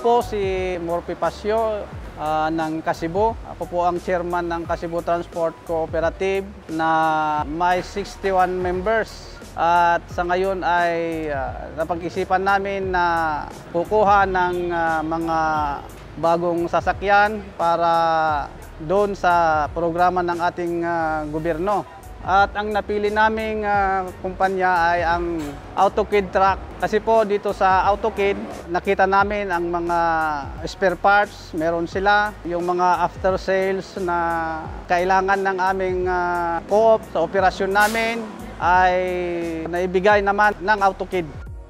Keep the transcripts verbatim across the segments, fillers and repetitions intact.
po si Morphy Pasio uh, ng Kasibu. Ako po ang chairman ng Kasibu Transport Cooperative na may sixty-one members. At sa ngayon ay uh, napag-isipan namin na kukuha ng uh, mga bagong sasakyan para doon sa programa ng ating uh, gobyerno. At ang napili naming uh, kumpanya ay ang AutoKid Truck. Kasi po dito sa AutoKid, nakita namin ang mga spare parts, meron sila. Yung mga after sales na kailangan ng aming uh, co-op sa operasyon namin ay naibigay naman ng AutoKid.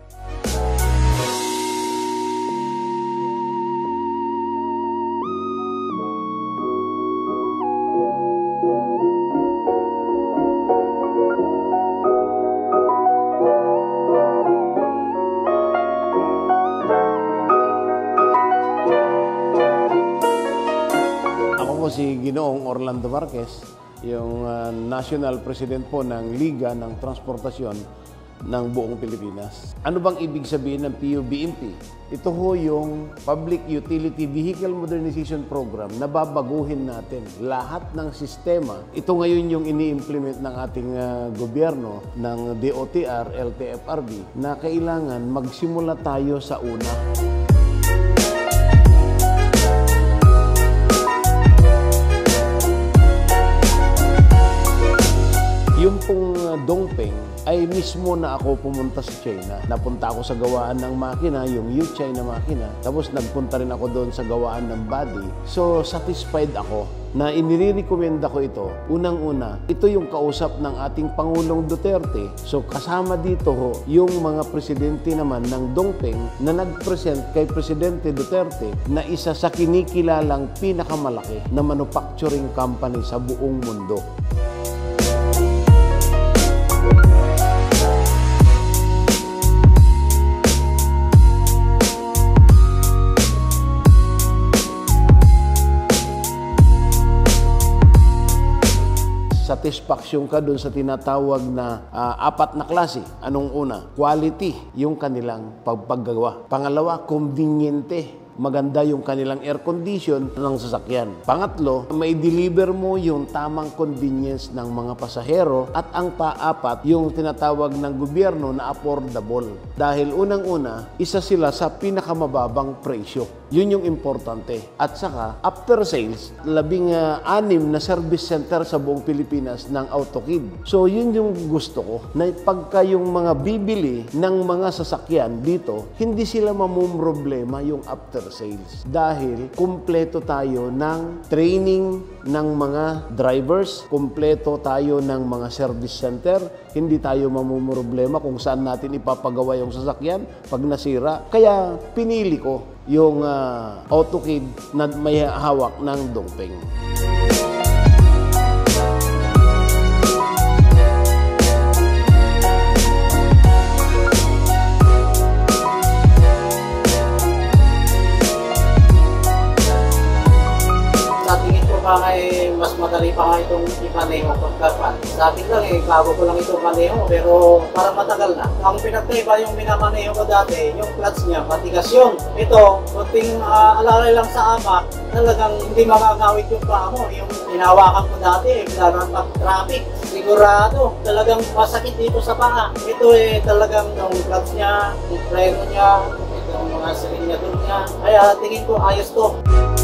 Si Ginoong Orlando Marquez, yung uh, National President po ng Liga ng Transportasyon ng buong Pilipinas. Ano bang ibig sabihin ng P U B M P? Ito ho yung Public Utility Vehicle Modernization Program na babaguhin natin lahat ng sistema. Ito ngayon yung ini-implement ng ating uh, gobyerno ng D O T R, L T F R B na kailangan magsimula tayo sa una. Yung pong Dongpeng ay mismo na ako pumunta sa China. Napunta ako sa gawaan ng makina, yung Yuchai na makina. Tapos nagpunta rin ako doon sa gawaan ng body. So satisfied ako na inire-recommenda ko ito. Unang-una, ito yung kausap ng ating Pangulong Duterte. So kasama dito ho yung mga presidente naman ng Dongpeng na nag-present kay Presidente Duterte na isa sa kinikilalang pinakamalaki na manufacturing company sa buong mundo. Satisfaction ka dun sa tinatawag na uh, apat na klase. Anong una? Quality, yung kanilang pagpagawa. Pangalawa, conveniente. Maganda yung kanilang air condition ng sasakyan. Pangatlo, may deliver mo yung tamang convenience ng mga pasahero. At ang paapat, yung tinatawag ng gobyerno na affordable. Dahil unang-una, isa sila sa pinakamababang presyo. Yun yung importante. At saka, after sales, labing uh, anim na service center sa buong Pilipinas ng AutoKid. So, yun yung gusto ko. Na pagka yung mga bibili ng mga sasakyan dito, hindi sila mamumroblema yung after sales. Dahil kumpleto tayo ng training ng mga drivers, kumpleto tayo ng mga service center, hindi tayo mamumroblema kung saan natin ipapagawa yung sasakyan pag nasira. Kaya pinili ko yung uh, AutoKid na may hawak ng Dongpeng. Ay, mas madali pa nga itong ipaneho pagkapan. Sa akin lang eh, bago ko lang itong maneho, pero parang matagal na. Ang pinagkaiba yung minamaneho ko dati, yung clutch niya, matigas yun. Ito, kunting uh, alalay lang sa ama, talagang hindi makakawit yung paa mo. Yung hinawakan ko dati, bilang pag-traffic, sigurado, talagang masakit dito sa paa. Ito eh, talagang yung clutch niya, yung preno niya, itong mga silinyador niya. Kaya tingin ko ayos to.